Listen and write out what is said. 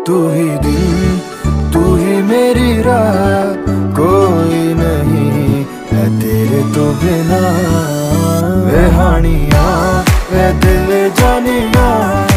तू ही दिल, तू ही मेरी राह, कोई नहीं है तेरे तो बिना। वे हानिया वे दिल जानिया,